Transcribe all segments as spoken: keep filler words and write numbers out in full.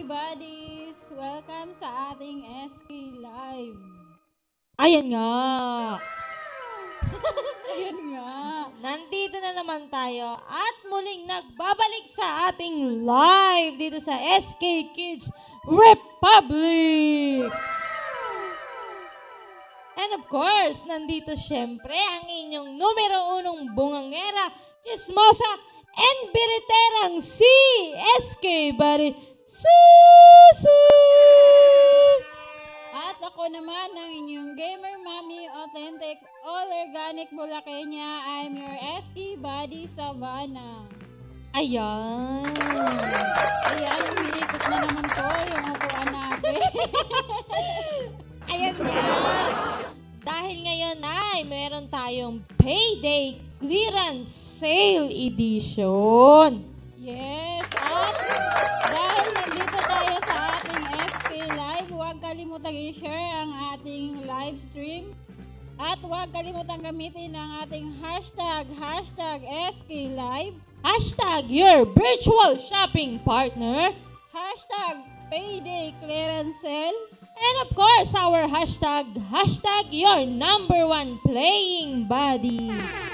Buddies! Welcome sa ating S K Live. Ayan nga. Ayan nga. Nandito na naman tayo at muling nagbabalik sa ating live dito sa S K Kids Republic. And of course, nandito syempre ang inyong numero unong bungangera, chismosa, and biriterang si S K Buddy Susu! At ako naman ang inyong gamer mommy, authentic, all organic Bulakenya. I'm your S K Buddy Savannah. Ayan. Ayan, umiikot na naman po yung upuan natin. Ayan nga. Dahil ngayon ay meron tayong Payday Clearance Sale Edition. Yes, at dahil nandito tayo sa ating S K Live, huwag kalimutang i-share ang ating live stream. At huwag kalimutang gamitin ang ating hashtag, hashtag S K Live, Hashtag your virtual shopping partner. hashtag Payday Clearance Sale, And of course, our hashtag, hashtag your number one playing buddy.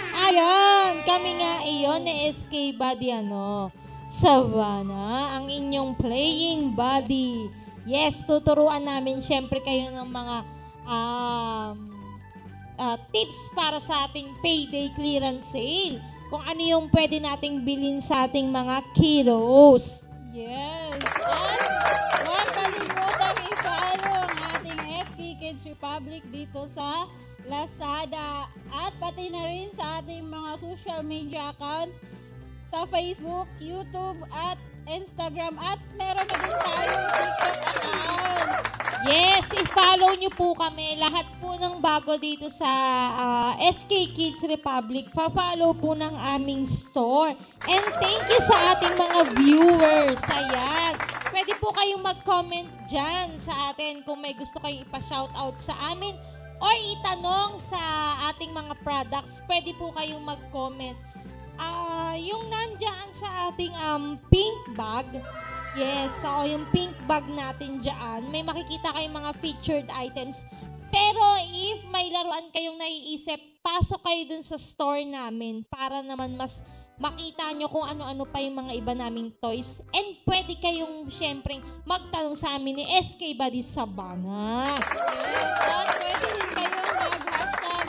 Ayan, kami nga iyon ni S K Buddy, ano, Savannah, ang inyong playing buddy. Yes, tuturuan namin syempre kayo ng mga um, uh, tips para sa ating payday clearance sale. Kung ano yung pwede nating bilhin sa ating mga kiddos. yes, at huwag kalimutang i-follow ang ating S K Kids Republic dito sa Lazada at pati na rin sa ating mga social media account sa Facebook, YouTube at Instagram at meron na din tayong TikTok account. Yes, i-follow nyo po kami. Lahat po ng bago dito sa uh, S K Kids Republic, pa-follow po ng aming store. And thank you sa ating mga viewers. Ayan. Pwede po kayong mag-comment dyan sa atin kung may gusto kayong ipa-shoutout sa amin or itanong sa ating mga products. Pwede po kayong mag-comment. Ah, uh, yung nandiyan sa ating um, pink bag, yes, so yung pink bag natin dyan, may makikita kayong mga featured items. Pero if may laruan kayong naiisip, pasok kayo dun sa store namin para naman mas makita nyo kung ano-ano pa yung mga iba naming toys. And pwede kayong syempre magtanong sa amin ni S K Buddy Savannah. Yes, at pwede din kayong mag-hashtag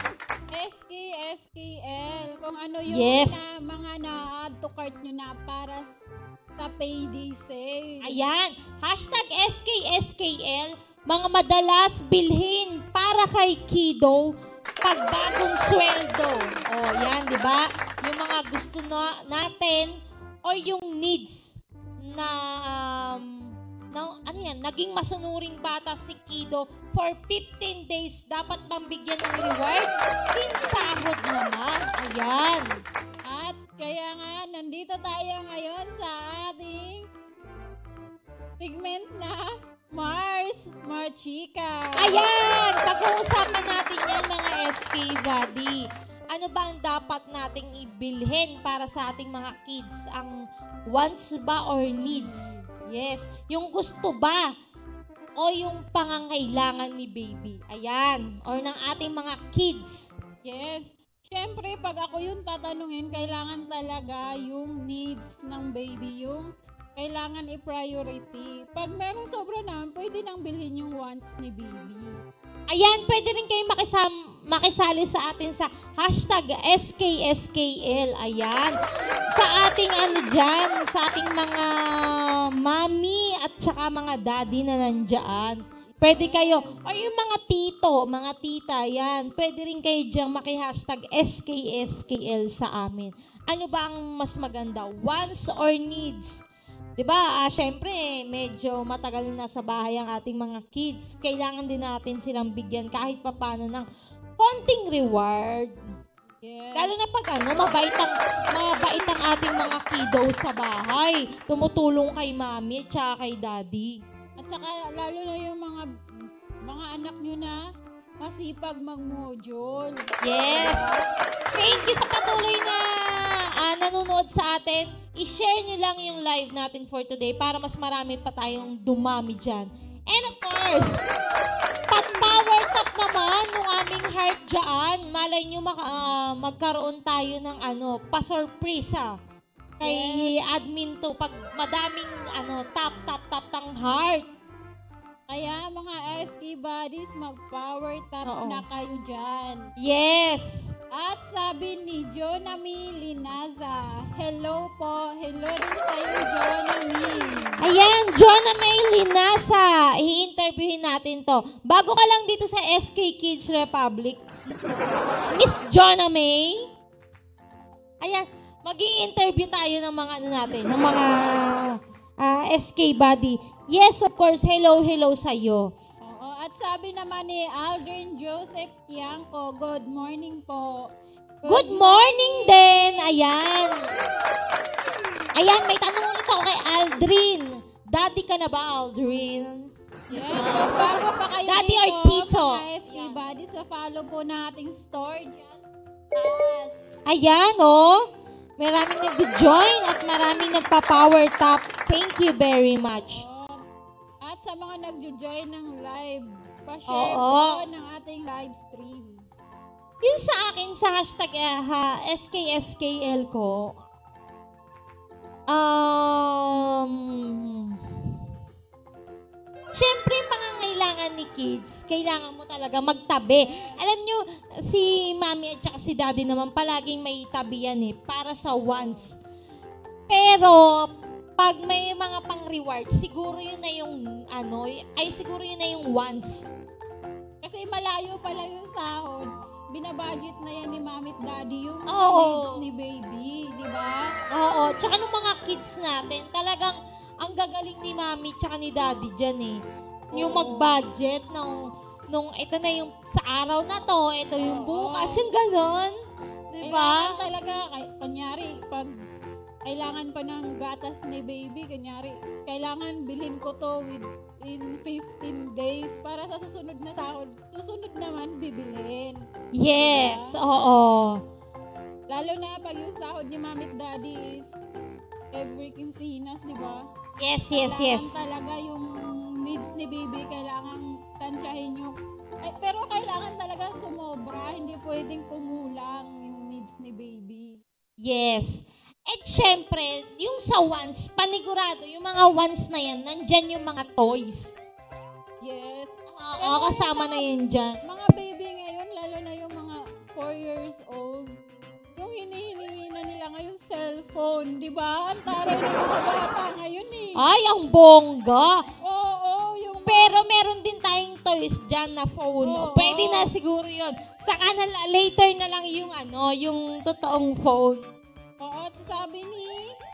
S K S K L kung ano yung Yes. na, mga na-add to cart nyo na para sa payday sale. Ayan, hashtag S K S K L, mga madalas bilhin para kay kiddo pag bagong sweldo. O, yan, di ba? Yung mga gusto na, natin or yung needs na, um, na, ano yan, naging masunuring bata si kiddo for fifteen days, dapat pambigyan ng reward since sahod naman. Ayan. At kaya nga, nandito tayo ngayon sa ating segment na Mars Marchika. Ayan! Pag-uusapan natin yan, mga S K Buddy. Ano ba ang dapat nating ibilhin para sa ating mga kids? Ang wants ba or needs? Yes. Yung gusto ba? O yung pangangailangan ni baby? Ayan. Or ng ating mga kids. Yes. Siyempre, pag ako yung tatanungin, kailangan talaga yung needs ng baby, yung kailangan i-priority. Pag meron sobra naman, pwede nang bilhin yung wants ni baby. Ayan, pwede rin kayo makisam, makisali sa atin sa hashtag S K S K L. Ayan. Sa ating ano dyan, sa ating mga mami at saka mga daddy na nandyan. Pwede kayo, or yung mga tito, mga tita, yan. Pwede rin kayo dyan maki-hashtag S K S K L sa amin. Ano ba ang mas maganda? Wants or needs? Diba, ah, syempre, medyo matagal na sa bahay ang ating mga kids. Kailangan din natin silang bigyan kahit papano ng konting reward. Yes. Lalo na pag ano, mabait ang, mabait ang ating mga kiddos sa bahay. Tumutulong kay mami at kay daddy. At saka, lalo na yung mga mga anak nyo na masipag mag-module. Yes! Thank you sa patuloy na ah, nanonood sa atin. i-share nyo lang yung live natin for today para mas marami pa tayong dumami dyan. And of course, pag-power tap naman ng aming heart dyan, malay nyo maka, uh, magkaroon tayo ng ano, pa-surpresa kay yes. admin to pag madaming ano, tap, tap, tap ng heart. Kaya mga S K buddies, mag-power tap Oo. na kayo dyan. Yes! At sabi ni Jonami Linaza, hello po, hello din sa'yo, Jonami. Ayan, Jonami Linaza, i-interviewin natin to. Bago ka lang dito sa S K Kids Republic, Miss Jonami, ayan, mag-i-interview tayo ng mga ano natin, ng mga uh, S K buddy. Yes, of course. Hello, hello sa'yo. Oo, at sabi naman ni Aldrin Joseph Tiangco, good morning po. Good, good morning, morning din. Ayan. Ayan, may tanong ulit ako kay Aldrin. Daddy ka na ba, Aldrin? Yes, so bago pa kayo Daddy dito, or Tito? mga S K buddies, so follow po nating store dyan. Yes. Ayan, oh. Maraming nag-join at maraming nagpa-power tap. Thank you very much. At sa mga nag-join ng live, pa-share Oo. po ng ating live stream. Yung sa akin, sa hashtag uh, ha, S K S K L ko, um, syempre, pangangailangan ni kids, kailangan mo talaga magtabi. Alam nyo, si mami at saka si daddy naman, palaging may tabi yan eh, para sa wants. Pero, pag may mga pang-reward, siguro yun na yung, ano, ay siguro yun na yung wants. Kasi malayo pa lang yung sahod, binabudget na yan ni mami at daddy yung Oo. needs ni baby, di ba? Oo, tsaka nung mga kids natin, talagang ang gagaling ni mami tsaka ni daddy dyan eh. Yung Oo. mag-budget nung, nung ito na yung sa araw na to, ito yung Oo. bukas, yung ganon. Diba? Kailangan talaga, kay, kunyari, pag kailangan pa ng gatas ni baby, kunyari, kailangan bilhin ko to within fifteen days para sa susunod na sahod. Susunod naman, bibilhin. Yes, Diba? oo. Lalo na pag yung sahod ni mami at daddy is every quincenas, di ba? Yes, yes, yes. Kailangan talaga yung needs ni baby, kailangan tansyahin yung... Ay, pero kailangan talaga sumobra, hindi pwedeng kumulang yung needs ni baby. Yes. At syempre, yung sa wants, panigurado, yung mga wants na yan, nandyan yung mga toys. Yes. Oo, kasama na yun dyan. Mga baby ngayon, lalo na yung mga four years old, yung hinihingi na nila ngayon cellphone, di ba? Ang taray ng mga bata ngayon eh. Ay, ang bongga. Oo, oo, yung... Pero meron din tayong toys dyan na phone. Oo, Pwede oo. na siguro yun. Saka na, later na lang yung ano, yung totoong phone. Oo, at sabi ni...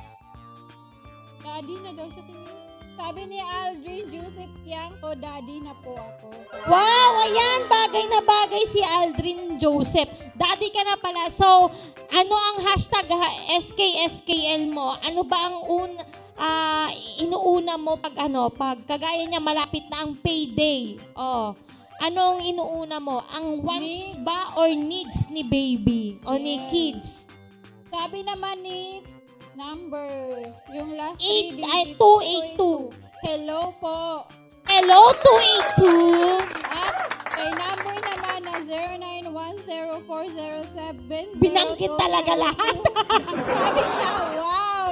Daddy na daw siya sin... Sabi ni Aldrin Joseph Tiangco, daddy na po ako. Wow, ayan, bagay na bagay si Aldrin Joseph. Daddy ka na pala. So, ano ang hashtag ha, S K S K L mo? Ano ba ang un, uh, inuuna mo pag ano, pag kagaya niya malapit na ang payday? Oh, ano ang inuuna mo? Ang wants ba or needs ni baby o ni Yes. kids? Sabi naman ni number, yung last Eight, three ay, digits, two eight two. Hello po. Hello, two eight two. At kay number naman na zero nine one zero four zero seven. Binanggit talaga lahat. Sabi niya, wow!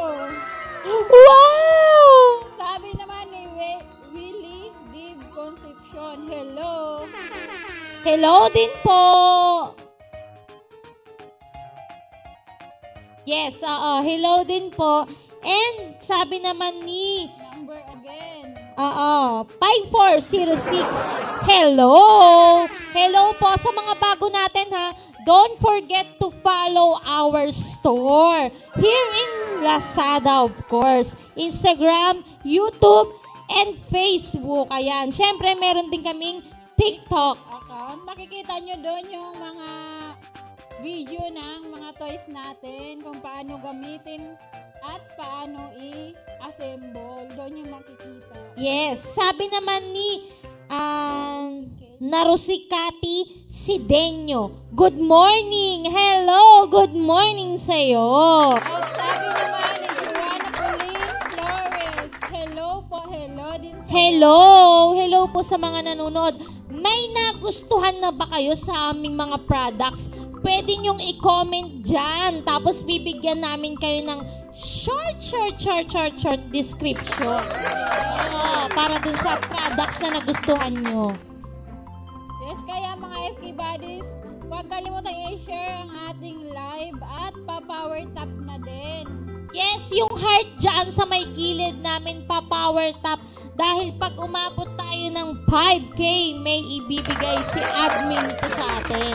Wow! Sabi naman ni We- Willie Dib Concepcion, hello. Hello din po. Yes, oo. Hello din po. And sabi naman ni, Number again. oo, five four zero six. Hello! Hello po sa mga bago natin ha. Don't forget to follow our store. Here in Lazada, of course. Instagram, YouTube, and Facebook. Ayan. Siyempre, meron din kaming TikTok. Account. Makikita nyo doon yung mga video ng mga toys natin, kung paano gamitin at paano i-assemble. Doon yung makikita. Yes. Sabi naman ni uh, Narusikati Sidenyo. Good morning. Hello. Good morning sa'yo. At sabi naman ni din sa... Hello! Hello po sa mga nanonood. May nagustuhan na ba kayo sa aming mga products? Pwede nyong i-comment dyan. Tapos bibigyan namin kayo ng short, short, short, short, short description. Ah, para dun sa products na nagustuhan nyo. Yes, kaya mga S K Buddies, huwag kalimutan i-share ang ating live at pa-power tap na din. Yes, yung heart dyan sa may gilid namin pa-power tap. Dahil pag umabot tayo ng five K, may ibibigay si admin to sa atin.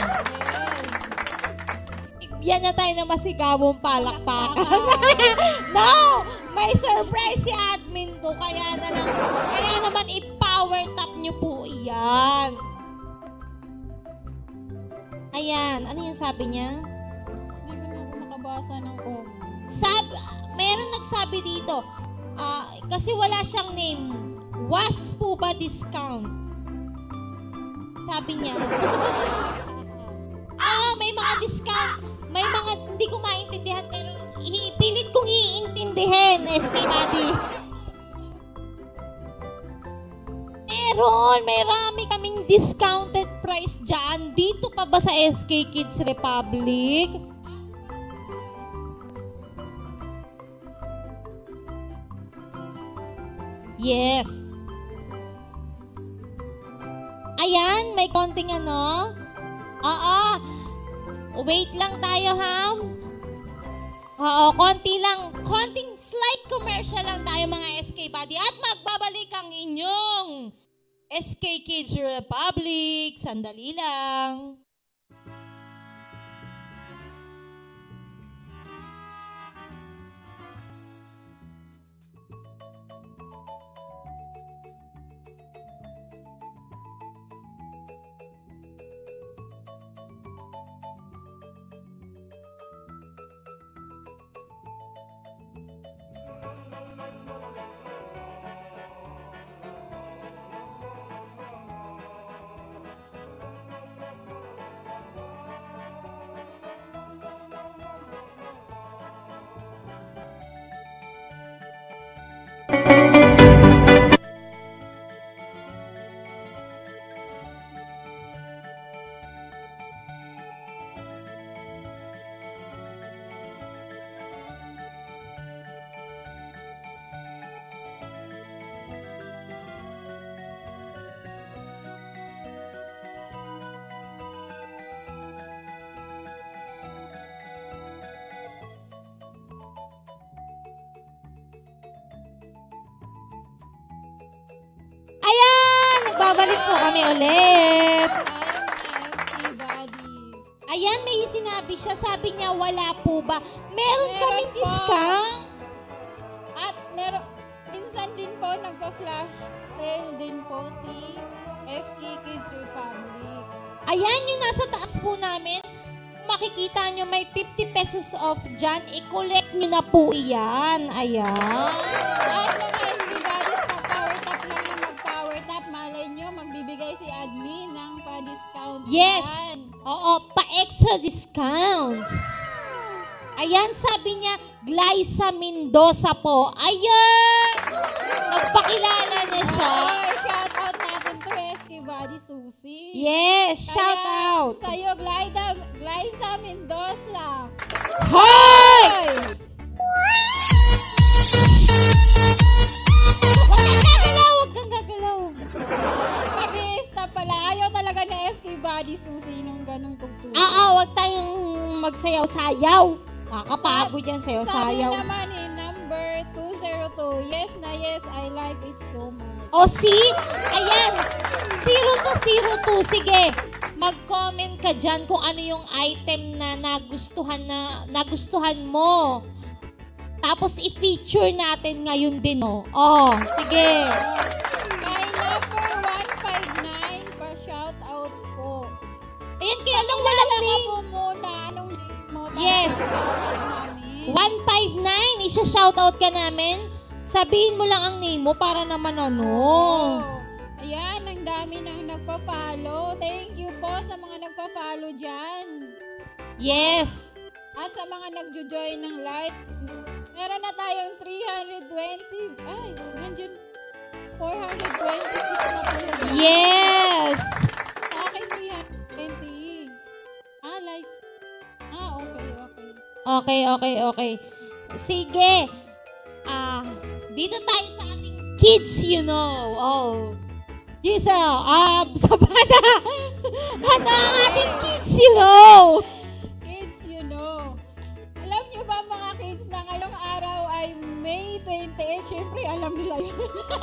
Yes. Yan na tayo na masigawong palakpakan. No! May surprise si admin to. Kaya na lang, kaya naman i-power tap nyo po iyan. Ayan, ano yung sabi niya? Hindi ko na ako makabasa ng oh. Sab, meron nagsabi dito, ah, kasi wala siyang name. Was po ba discount? Sabi niya. Ah, may mga discount. May mga hindi ko maintindihan pero ipilit kong iintindihin, S K Buddy. Meron, may rami kaming discounted price dyan. Dito pa ba sa S K Kids Republic? Yes. Ayan, may konting ano. Oo. Wait lang tayo, Ham. Oo, konti lang. Konting slight commercial lang tayo mga S K Buddy. At magbabalik ang inyong S K Kids Republic. Sandali lang. Babalik po kami ulit. Ay, mga S K Buddies. Ayan, may sinabi siya. Sabi niya, wala po ba? Meron, Meron kaming po. discount. At meron, minsan din po nagpa-flash sale din po si S K Kids Republic. Ayan, yung nasa taas po namin. Makikita nyo may fifty pesos off dyan. I-collect nyo na po iyan. Ayan. At mga S K Buddies, mag-power tap lang na mag-power tap. Malay nyo, magbibigay si admin ng pa-discount. Yes. yan. Oo, pa-extra discount. Ayan, sabi niya, Glyza Mendoza po. Ayan! Magpakilala niya siya. Ay, shout out natin to S K Buddies Susi. Yes, shout Kaya, out. Sa'yo, Glyza, Glyza Mendoza. Hoy! Huwag kang gagalaw! Huwag kang gagalaw! Pag-i-stop pala. Ayaw talaga na S K Buddies Susi ng ganong tugtog. Ah, ah, huwag tayong magsayaw-sayaw. Makakapagod yan Sabi sayaw-sayaw. naman ni number two zero two, yes na yes, I like it so much. O see? Ayan. zero to zero two. Sige. Mag-comment ka dyan kung ano yung item na nagustuhan na nagustuhan mo. Tapos i-feature natin ngayon din, oh. Oh, sige. Kay number one five nine, pa-shout out po. Ayan, kaya lang walang Kailangan name. po muna, anong name mo? para Yes. ma-shoutout namin? one five nine, isa-shoutout ka namin. Sabihin mo lang ang name mo para naman ano. Oh. Ayan, ang dami nang nagpa-follow. Thank you po sa mga nagpa-follow dyan. Yes. At sa mga nagjo-join ng live, meron na tayong three hundred twenty. Ay, nandiyan. four hundred twenty-six na pala. Yes! Sa akin, three hundred twenty. Ah, like, ah, okay, okay. Okay, okay, okay. Sige. Ah, dito tayo sa ating kids, you know. Oh. Giselle, ah, Sabana. Ano ang ating kids, you know? Kids, you know. Alam niyo ba mga kids na ngayong araw ay May twenty-eight? Siyempre, alam nila yun.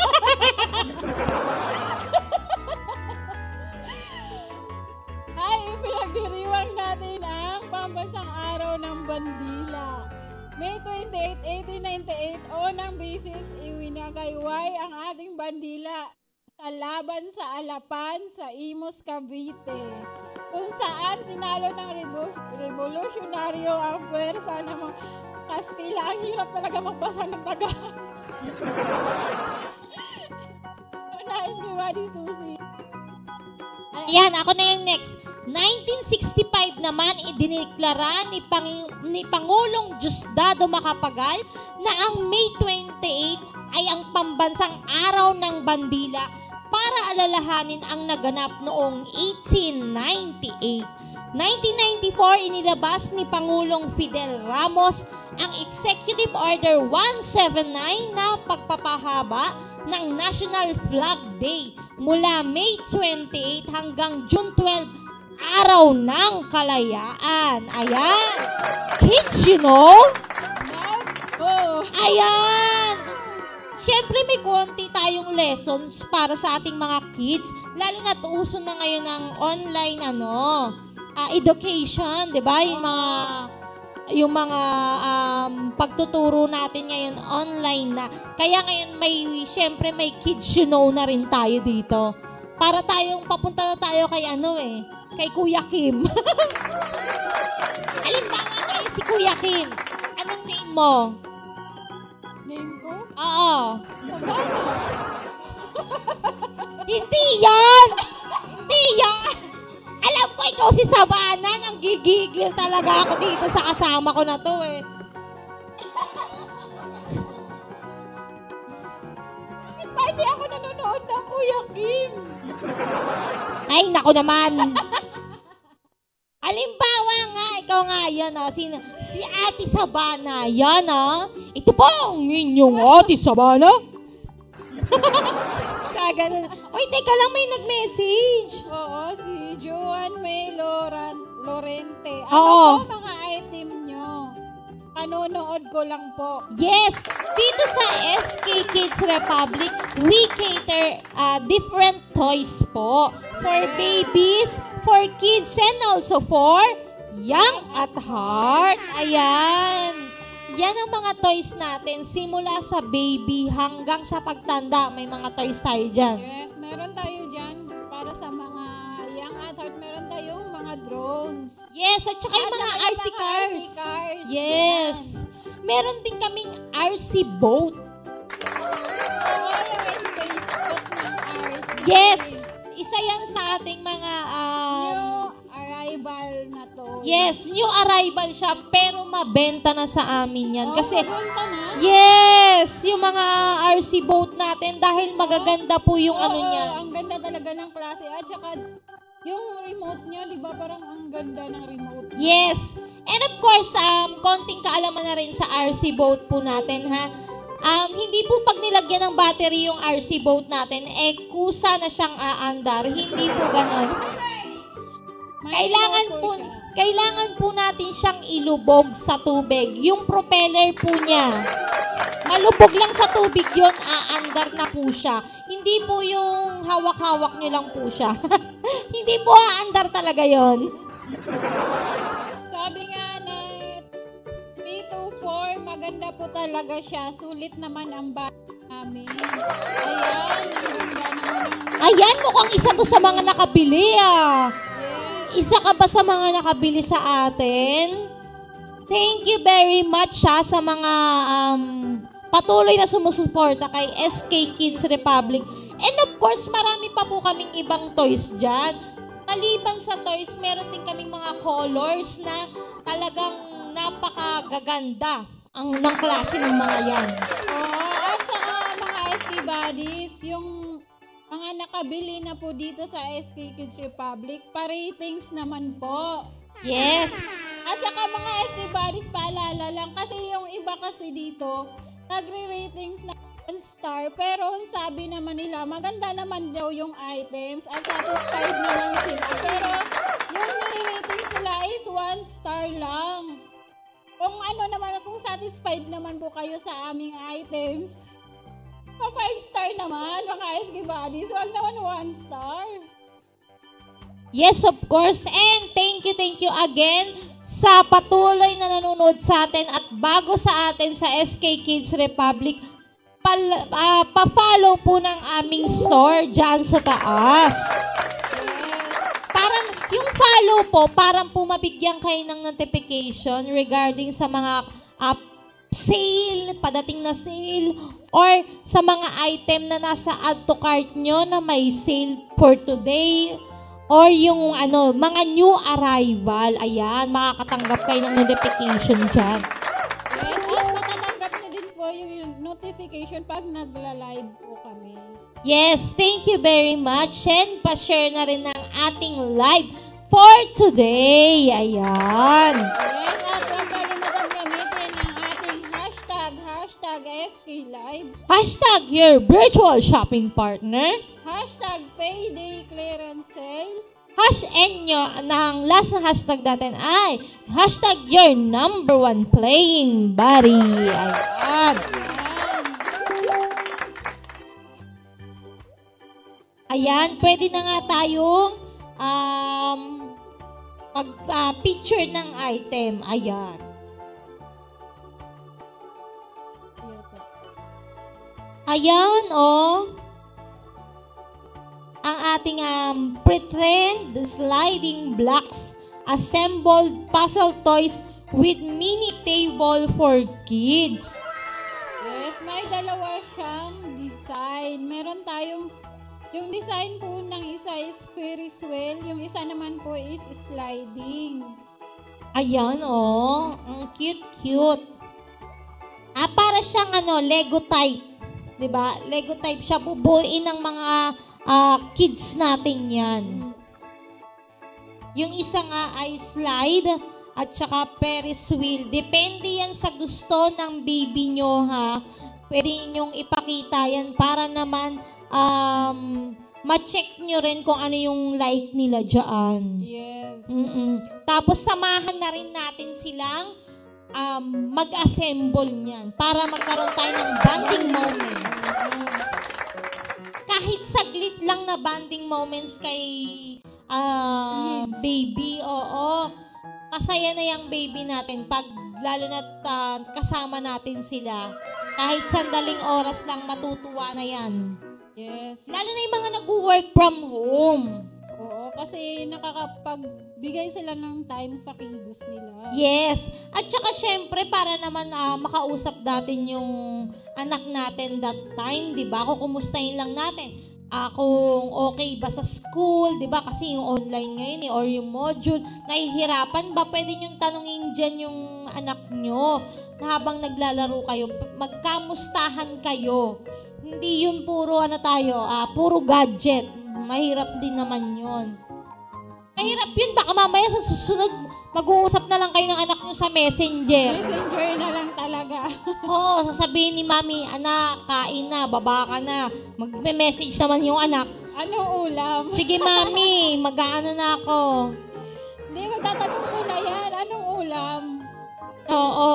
Ay, pinagdiriwang natin ang pambansang araw ng bandila. May twenty-eight, eighteen ninety-eight, unang bisis iwinagayway ang ating bandila sa laban sa Alapan sa Imus, Cavite, kung saan tinalo ng revo- revolusyonaryo ang puwersa ng mga Kastila. Ang hirap talaga magbasa ng taga. Nais ko ba ni Susie? Yan, ako na yung next. nineteen sixty-five naman, idineklara ni, Pang- ni Pangulong Diosdado Macapagal na ang May twenty-eight ay ang pambansang araw ng bandila para alalahanin ang naganap noong eighteen ninety-eight. nineteen ninety-four, inilabas ni Pangulong Fidel Ramos ang Executive Order one seventy-nine na pagpapahaba ng National Flag Day mula May twenty-eight hanggang June twelve, araw ng kalayaan. Ayan. Kids, you know? Oh. Ayan. Siyempre may konti tayong lessons para sa ating mga kids. Lalo na uso na ngayon ng online ano, uh, education, 'di ba? Yung mga yung mga um, pagtuturo natin ngayon online na. Kaya ngayon may siyempre may kids you know na rin tayo dito. Para tayong papunta na tayo kay ano eh, kay Kuya Kim. Halimbawa tayo si Kuya Kim. Anong name mo? Name ko? Oo. Sabana. Hindi yan! Hindi yan! Alam ko ikaw si Sabana, nang gigigil talaga ako dito sa kasama ko na to eh. Bakit ba hindi ako nanonood ng Kuya Kim? Ay, naku naman. Halimbawa nga, ikaw nga yan oh, si, si Ate Sabana. Yan oh. Ito po ang inyong Ate Sabana. Kaganon. Oy, teka lang, may nag-message. Oo, si Joan May Loran Lorente. Ano Oo. po mga item nyo? Panonood ko lang po. Yes, dito sa S K Kids Republic, we cater uh, different toys po. For babies, for kids, and also for young at heart. Ayan. Yan ang mga toys natin. Simula sa baby hanggang sa pagtanda, may mga toys tayo dyan. Yes, meron tayo dyan para sa mga young at heart. Meron tayong mga drones. Yes, at saka yung At mga saka R C yung mga cars. R C cars. Yes. Meron din kaming R C boat. Oo, yung space boat ng R C. Yes. Isa yan sa ating mga um, New arrival na to. yes, new arrival siya pero mabenta na sa amin yan. Oh, Kasi maganda na. yes, yung mga R C boat natin dahil magaganda po yung Oo, ano niya. ang ganda talaga ng klase. At saka, yung remote niya, di ba parang ang ganda ng remote. Yes. And of course, um, konting kaalaman na rin sa R C boat po natin, ha? Um, hindi po pag nilagyan ng battery yung R C boat natin, eh, kusa na siyang aandar. Hindi po ganon. May Kailangan remote po, siya. kailangan po natin siyang ilubog sa tubig. Yung propeller po niya, malubog lang sa tubig yun, aandar na po siya. Hindi po yung hawak-hawak nyo lang po siya. Hindi po aandar talaga yon. Sabi nga na three to four, maganda po talaga siya. Sulit naman ang bahay namin. Ayan, ang ganda naman ang... Ayan, mukhang isa to sa mga nakabili ah. Yes. Isa ka ba sa mga nakabili sa atin? Thank you very much ha, sa mga um, patuloy na sumusuporta kay S K Kids Republic. And of course, marami pa po kaming ibang toys dyan. Maliban sa toys, meron din kaming mga colors na talagang napakagaganda ang ng klase ng mga yan. Oo, at saka mga S K K Buddies, yung mga nakabili na po dito sa S K Kids Republic, pa-ratings naman po. Yes. At saka mga S K Buddies, paalala lang, kasi yung iba kasi dito, nagre-ratings na one star, pero ang sabi naman nila, maganda naman daw yung items at satisfied naman sila. Pero yung nire-ratings nila is one star lang. Kung ano naman, kung satisfied naman po kayo sa aming items, pa five star naman, mga S K Buddies, wag naman one star. Yes, of course. And thank you, thank you again sa patuloy na nanonood sa atin at bago sa atin sa S K Kids Republic, pal, uh, pa-follow po ng aming store dyan sa taas. Parang yung follow po, parang po mabigyan kayo ng notification regarding sa mga uh, sale, padating na sale, or sa mga item na nasa add to cart nyo na may sale for today, or yung ano, mga new arrival. Ayan, makakatanggap kayo ng notification dyan. Yes, at matatanggap nyo din po yung notification pag nagla-live po kami. Yes, thank you very much. And pa-share na rin ng ating live for today. Ayan. Yes, at huwag kalimutan gamitin ang ating hashtag, hashtag S K Live, Hashtag your virtual shopping partner. hashtag payday clearance sale, Hash enyo, ng last na hashtag natin ay hashtag your number one playing buddy. Ayan. Ayan, pwede na nga tayong um, mag-picture ng item. Ayan. Ayan, oh. Ang ating um, pretend sliding blocks assembled puzzle toys with mini table for kids. Yes, may dalawa siyang design. Meron tayong, yung design po ng isa is Ferris wheel, yung isa naman po is sliding. Ayan, oh. Ang cute-cute. Ah, para siyang ano, Lego type. 'Di ba? Lego type siya. Bubuin ng mga uh, kids natin yan. Yung isa nga ay slide at saka Ferris wheel. Depende yan sa gusto ng baby nyo, ha. Pwede nyong ipakita yan para naman um, ma-check nyo rin kung ano yung like nila dyan. Yes. Mm-mm. Tapos samahan na rin natin silang um, mag-assemble niyan para magkaroon tayo ng bonding moments. Kahit saglit lang na bonding moments kay uh, baby, oo. Masaya na yung baby natin pag lalo na uh, kasama natin sila. Kahit sandaling oras lang matutuwa na yan. Yes. Lalo na yung mga nag-work from home. Oo, kasi nakakapagbigay sila ng time sa kiddos nila. Yes. At saka syempre, para naman uh, makausap natin yung anak natin that time, di ba? Kukumustahin lang natin. Uh, kung okay ba sa school, di ba? Kasi yung online ngayon eh, or yung module, nahihirapan ba? Pwede niyong tanungin dyan yung anak nyo na habang naglalaro kayo, magkamustahan kayo. Hindi yun puro ano tayo, uh, puro gadget. Mahirap din naman yun. Mahirap yun. Baka mamaya sa susunod, mag-uusap na lang kayo ng anak nyo sa messenger. Messenger na lang talaga. Oo, sasabihin ni mami, anak, kain na, baba ka na. Mag-message naman yung anak. Anong ulam? Sige mami, mag-aano na ako. Hindi, magtatanong ko na yan. Anong ulam? Oo.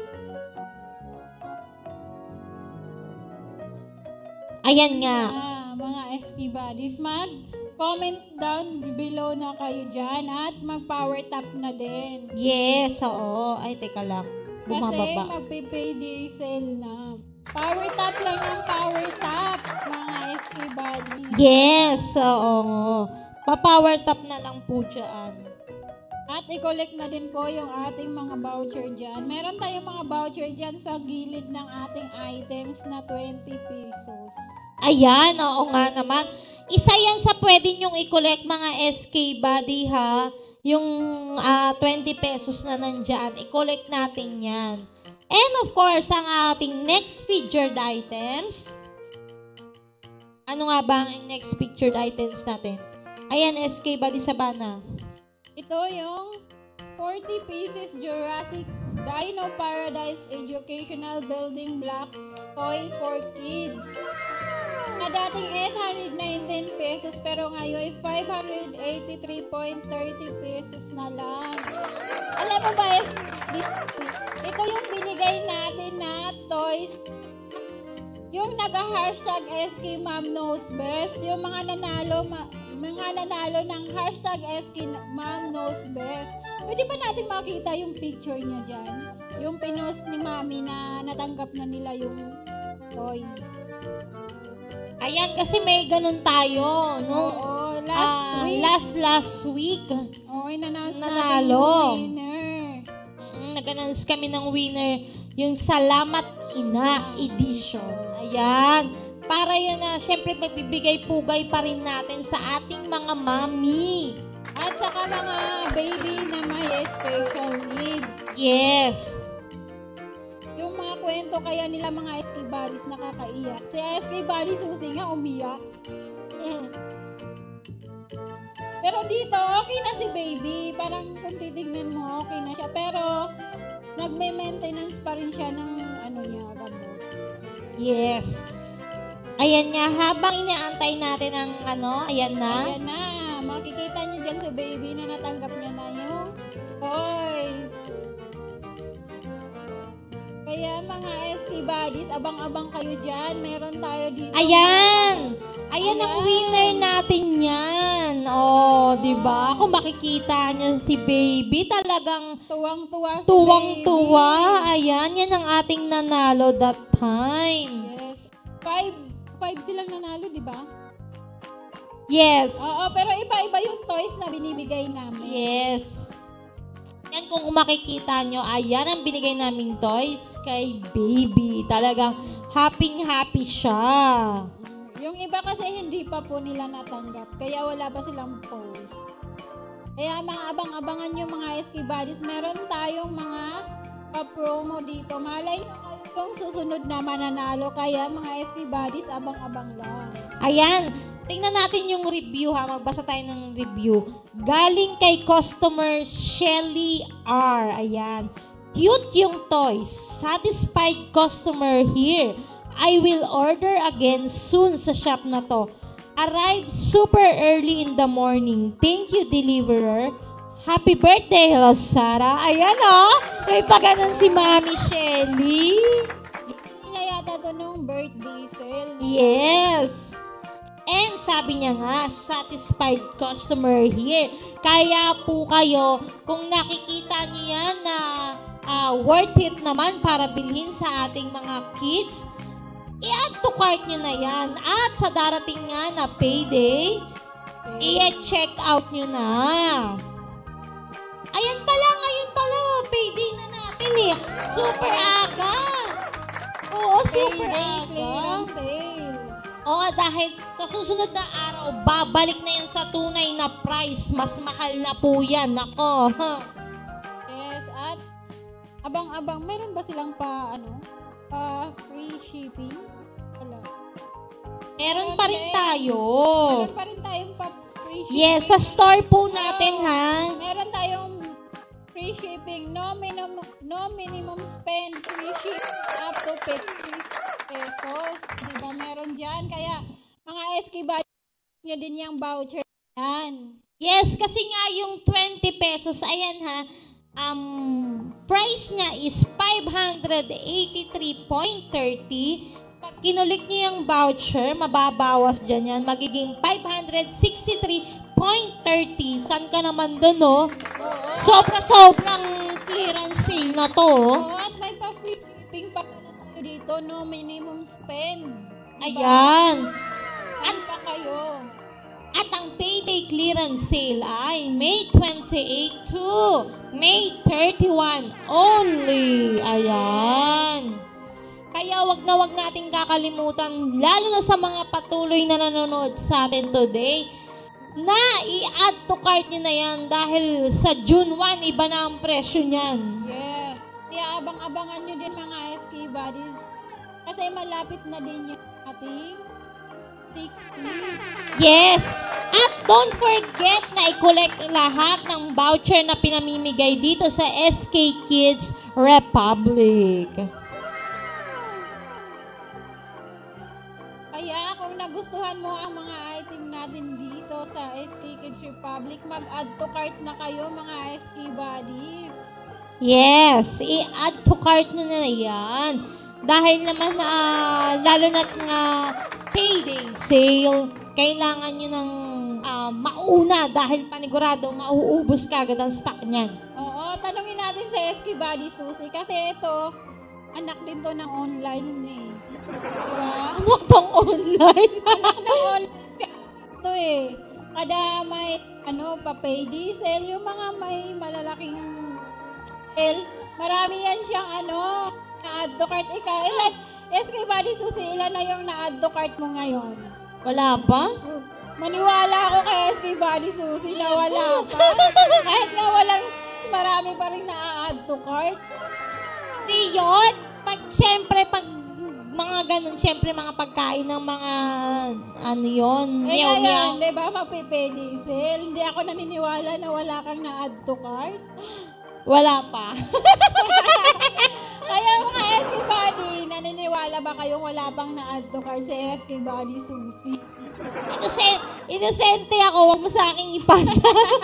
Ayan nga. Ah, mga S K Buddies, mag-comment down below na kayo dyan at mag-power tap na din. Yes, oo. Ay, teka lang. Bumababa. Kasi magpe-payday sale na. Power tap lang yung power tap, mga S K Buddies. Yes, oo. Pa-power tap na lang po dyan. At i-collect na din po yung ating mga voucher dyan. Meron tayong mga voucher dyan sa gilid ng ating items na twenty pesos. Ayan, oo nga naman. Isa yan sa pwede nyong i-collect mga S K Buddy, ha. Yung uh, twenty pesos na nandyan, i-collect natin yan. And of course, ang ating next featured items, Ano nga ba ang next pictured items natin? Ayan, S K Buddy Sabana. Ito yung forty pieces Jurassic Dino Paradise Educational Building Blocks Toy for Kids. Na dating eight hundred nineteen pesos pero ngayon five hundred eighty-three point three zero pesos na lang. Alam mo ba, ito yung binigay natin na toys. Yung naga-hashtag S K Mom Knows Best, yung mga nanalo, ma, mga nanalo ng hashtag S K Mom Knows Best. Pwede ba natin makita yung picture niya dyan? Yung pinost ni Mami na natanggap na nila yung toys. Ayan, kasi may ganun tayo. No? Oo, last Ah, week. last, last week. Oo, inannounce natin Nanalo. yung winner. Mm, nag-announce kami ng winner, yung Salamat Ina Edition. Ayan. Para yun na, syempre magbibigay pugay pa rin natin sa ating mga mami. At saka mga baby na may special needs. Yes. Yung mga kwento kaya nila mga S K Buddies nakakaiyak. Si S K Buddies Susi nga umiyak. Eh. Pero dito, okay na si baby. Parang kung titignan mo, okay na siya. Pero, nagme-maintenance pa rin siya ng ano niya, gamot. Yes. Ayan nga, habang inaantay natin ang ano, ayan na. Ayan na. Makikita niyo dyan si baby na natanggap niya na yung toys. Kaya mga S K Buddies, abang-abang kayo dyan. Meron tayo dito. Ayan! Ayan ang Ayan. winner natin yan. Oh, di ba? Kung makikita niyo si baby, talagang Tuwang-tuwa si tuwang-tuwa. baby. Ayan, yan ang ating nanalo that time. Yes. Five, five silang nanalo, di ba? Yes. Oo, pero iba-iba yung toys na binibigay namin. Yes. Yan, kung makikita nyo, ayan ang binigay naming toys kay baby. Talagang happy-happy siya. Yung iba kasi hindi pa po nila natanggap, kaya wala pa silang post. Kaya mga abang-abangan nyo mga S K Buddies, meron tayong mga pa-promo dito. Malay nyo kayo kung susunod na mananalo, kaya mga S K Buddies, abang-abang lang. Ayan, tingnan natin yung review ha. Magbasa tayo ng review. Galing kay customer Shelly R. Ayan. Cute yung toys. Satisfied customer here. I will order again soon sa shop na to. Arrived super early in the morning. Thank you, deliverer. Happy birthday, Lazara. Ayan oh. May paganon si Mami Shelly. Kaya yata to nung birthday sale. Yes. And sabi niya nga, satisfied customer here. Kaya po kayo, kung nakikita niyo yan na uh, worth it naman para bilhin sa ating mga kids, i-add to cart nyo na yan. At sa darating nga na payday, i-check out nyo na. Ayan pala, ngayon pala, payday na natin eh. Super aga. Oo, super Payday aga. clearance sale. Oo, dahil sa susunod na araw, babalik na yan sa tunay na price. Mas mahal na po yan. Nako. Yes, at abang-abang, meron ba silang pa, ano, pa free shipping? Wala. Meron pa rin tayo. Meron pa rin tayong pa free shipping. Yes, sa store po natin ha. Meron tayong free shipping, no minimum, no minimum spend, free shipping up to fifty pesos. Diba meron dyan? Kaya mga S K Buddies nyo din yung voucher yan. Yes, kasi nga yung twenty pesos, ayan ha, um, price niya is five hundred eighty-three point thirty. Pag kinulik niyo yung voucher, mababawas dyan yan, magiging five hundred sixty-three point thirty. San ka naman dun, no? Oo. Sobra-sobrang clearance sale na to. Oo, at may pa free shipping pa pala tayo dito, no minimum spend. Diba? Ayan. At pa kayo. At ang payday clearance sale ay May twenty-eight to May thirty-one only. Ayan. Kaya wag na wag nating kakalimutan, lalo na sa mga patuloy na nanonood sa atin today, na i-add to cart nyo na yan dahil sa June first, iba na ang presyo niyan. Yes. Kaya abang-abangan nyo din mga S K Buddies. Kasi malapit na din yung ating sixty. Yes! At don't forget na i-collect lahat ng voucher na pinamimigay dito sa S K Kids Republic. Kaya kung nagustuhan mo ang mga item natin dito sa S K Kids Republic, mag-add to cart na kayo mga S K buddies. Yes, i-add to cart nyo na yan. Dahil naman, uh, lalo na't nga payday sale, kailangan nyo ng uh, mauna dahil panigurado mauubos ka agad ang stock niyan. Oo, tanungin natin sa S K Buddy Susie kasi ito, anak din to ng online eh. Diba? Anak tong online? Anak ng online ito eh. Kada may ano, pa-payday sale, yung mga may malalaking sale, marami yan siyang ano, na-add to cart. Ikaw, ilan, S K Buddy Susie, ilan na yung na-add to cart mo ngayon? Wala pa? Maniwala ako kay S K Buddy Susie na wala pa. Kahit nga walang marami pa rin na-add to cart. Hindi yun. Pag, siyempre, pag mga ganun, siyempre, mga pagkain ng mga, ano yun, Eh meow meow. ngayon, di ba, magpipedi sale. Hindi ako naniniwala na wala kang na-add to cart. Wala pa. Kaya mga S K Buddy, naniniwala ba kayong wala pang na-add to cart sa S K Buddy Susie? Innocent, inosente ako, huwag mo sa akin ipasa.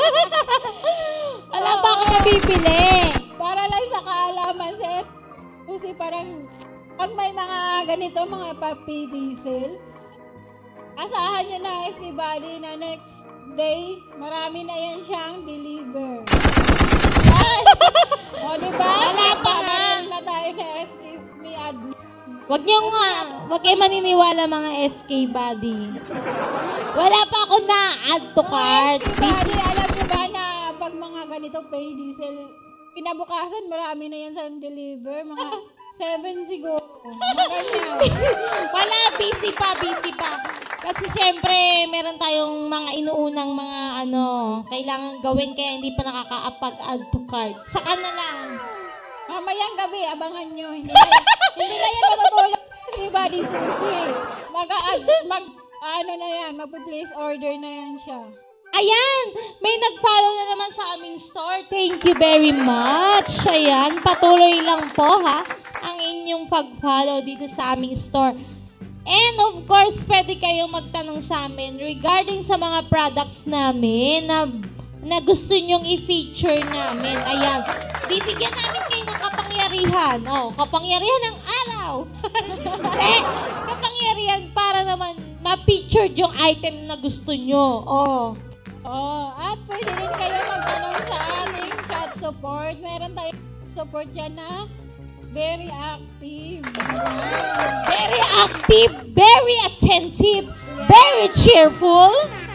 Wala pa ako nabibili. Para lang sa kaalaman sa S K Susie, parang pag may mga ganito, mga pa-pedi sale, asahan nyo na S K Buddy na next day, marami na yan siyang deliver. Yes! O, diba? Wala pa nga. Meron na tayo na S K may admin. Wag niyo nga, wag kayo maniniwala mga S K Buddy. Wala pa ako na add to cart. S K Buddy, alam nyo ba na pag mga ganito pay diesel, kinabukasan marami na yan sa deliver, mga seven siguro. Mga ganyan. Wala, busy pa, busy pa. Kasi syempre, meron tayong mga inuunang mga ano, kailangan gawin kaya hindi pa nakaka-add to cart. Saka na lang. Mamayang gabi, abangan nyo. Hindi na, hindi na yan matutulog si Buddy Susie. Mag, mag, ano na yan, mag-place order na yan siya. Ayan, may nag-follow na naman sa aming store. Thank you very much. Ayan, patuloy lang po ha, ang inyong pag-follow dito sa aming store. And of course, pwede kayong magtanong sa amin regarding sa mga products namin na, na gusto nyong i-feature namin. Ayan, bibigyan namin kayo ng kapangyarihan. Oh, kapangyarihan ng araw. eh, kapangyarihan para naman ma-featured yung item na gusto nyo. Oh. Oh, at pwede rin kayo magtanong sa ating chat support. Meron tayong support dyan na very active. Very active, very attentive, very cheerful.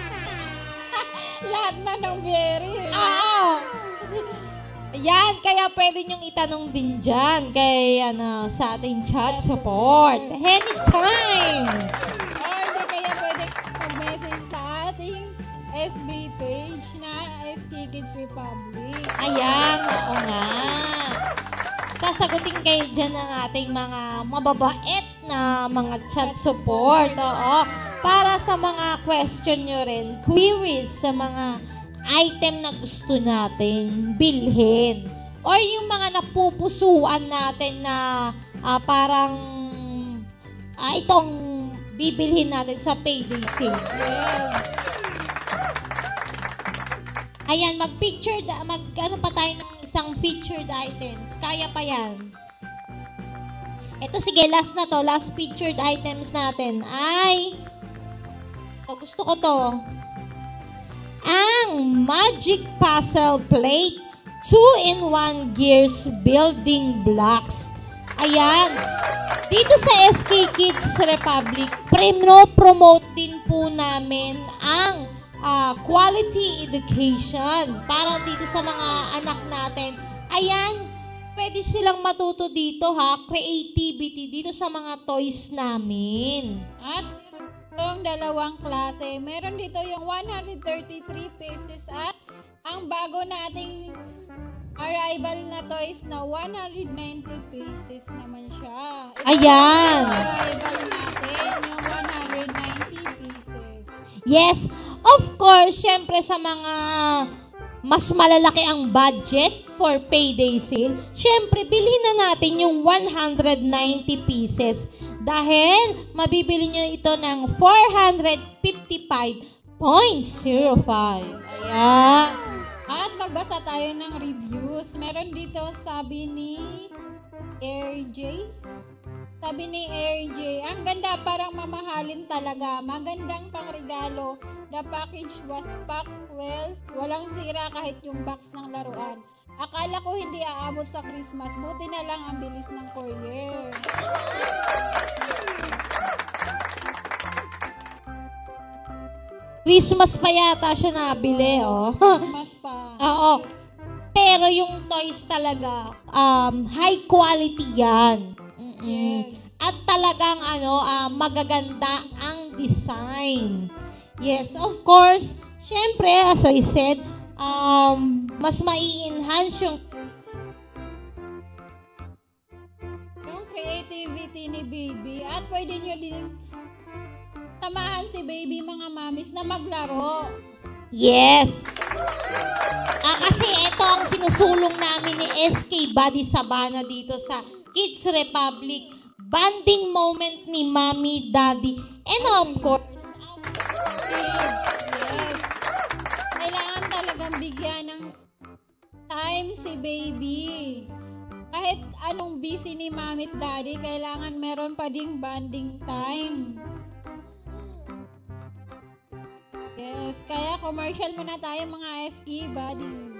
Lahat na ng very. Ah! Yan, kaya pwede nyong itanong din dyan kay ano, sa ating chat support. Anytime! Or hindi kaya pwede mag-message sa ating F B page na S K Kids Republic. Ayan, oo nga. Sasagutin kayo dyan ng ating mga mababait na mga chat support. Oo. Para sa mga question nyo rin, queries sa mga item na gusto natin bilhin. Or yung mga napupusuan natin na ah, parang ah, itong bibilhin natin sa payday sale. Yes. Ayan, mag-featured, mag, ano pa tayo ng isang featured items. Kaya pa yan. Ito, sige, last na to. Last featured items natin ay, ito, gusto ko to. Ang Magic Puzzle Plate two in one Gears Building Blocks. Ayan. Dito sa S K Kids Republic, promote din po namin ang Uh, quality education para dito sa mga anak natin. Ayan, pwede silang matuto dito ha, creativity dito sa mga toys namin. At itong dalawang klase, meron dito yung one hundred thirty-three pieces at ang bago nating arrival na toys na one hundred ninety pieces naman siya. Ito Ayan. yung arrival natin, yung one hundred ninety pieces. Yes, of course, syempre sa mga mas malalaki ang budget for payday sale, syempre bilhin na natin yung one hundred ninety pieces dahil mabibili nyo ito ng four hundred fifty-five point zero five. Ayan. At magbasa tayo ng reviews. Meron dito sabi ni Air J. Sabi ni Air J, ang ganda, parang mamahalin talaga. Magandang pangregalo. The package was packed well. Walang sira kahit yung box ng laruan. Akala ko hindi aabot sa Christmas. Buti na lang ang bilis ng courier. Christmas pa yata siya nabili, oh. Christmas pa. Oo. Pero yung toys talaga, um, high quality yan. Mm-mm. Yes. At talagang ano, ah, magaganda ang design. Yes, of course. Syempre, as I said, um, mas mai-enhance yung Yung creativity ni Baby. At pwede nyo din tamahan si Baby, mga mamis, na maglaro. yes. Ah, kasi ito ang sinusulong namin ni S K Buddy Sabana dito sa Kids Republic. Bonding moment ni Mommy, Daddy, and of course, Kids, yes. Kailangan talagang bigyan ng time si Baby. Kahit anong busy ni Mami at Daddy, kailangan meron pa ding bonding time. Yes, kaya commercial muna tayo mga S K buddies.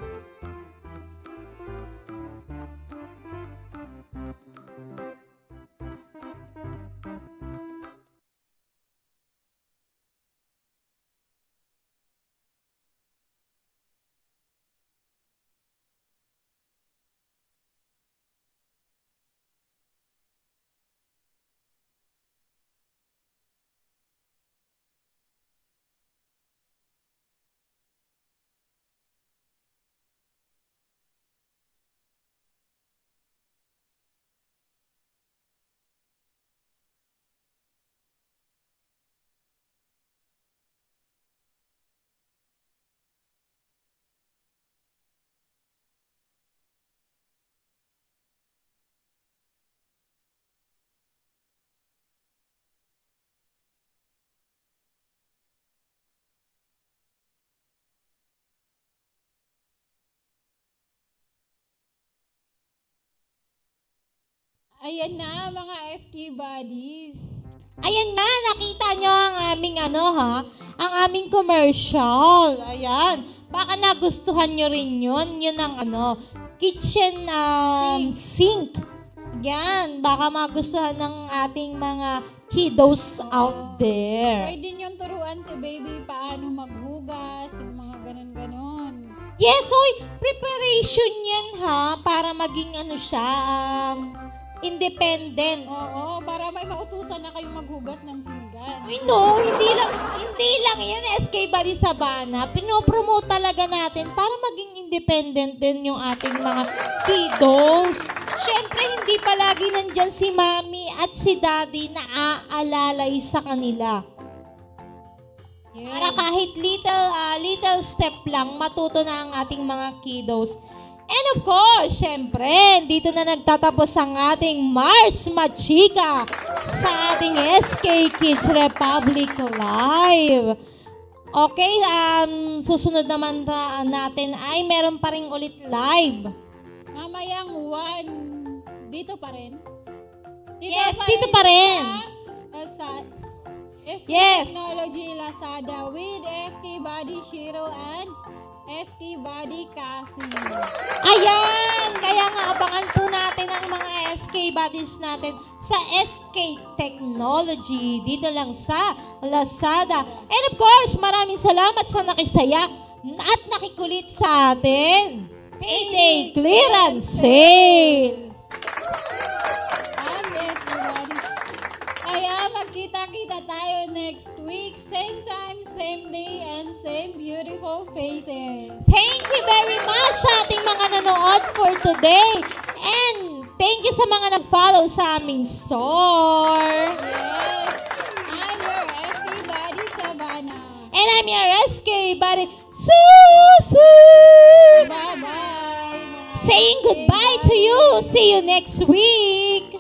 Ayan na mga S K buddies. ayan na, nakita nyo ang aming ano ha, ang aming commercial. Ayan, baka nagustuhan nyo rin yun. Yun ang ano, kitchen um, sink. Yan, baka magustuhan ng ating mga kiddos out there. Pwede niyong turuan si Baby paano maghugas, yung mga ganon-ganon. Yes, hoy, preparation yan ha, para maging ano siya, um, independent. Oo, para may mautusan na kayong maghugas ng pinggan. Ay no, hindi lang, hindi lang yan S K Buddy Sabana. Pinopromote talaga natin para maging independent din yung ating mga kiddos. Siyempre, hindi palagi nandyan si Mami at si Daddy na aalalay sa kanila. Yes. Para kahit little, ah, little step lang, matuto na ang ating mga kiddos. And of course, syempre, dito na nagtatapos ang ating Mars Machika sa ating S K Kids Republic Live. Okay, um, susunod naman na natin ay meron pa rin ulit live. Mamayang one, dito pa rin? Yes, dito pa rin. Sa S K Yes. Technology Lazada with S K Buddy Shiro and S K Buddy Cassie. Ayan! Kaya nga abangan po natin ang mga S K buddies natin sa S K Technology dito lang sa Lazada. And of course, maraming salamat sa nakisaya at nakikulit sa atin. Payday Clearance Sale! And S K Buddy. Kaya magkita-kita tayo next week. Same time, same day, and same beautiful faces. Thank you very much sa ating mga nanood for today. And thank you sa mga nag-follow sa aming store. Yes. I'm your S K Buddy Savannah. And I'm your S K buddy, Susu! Bye-bye. Saying goodbye to you. See you next week.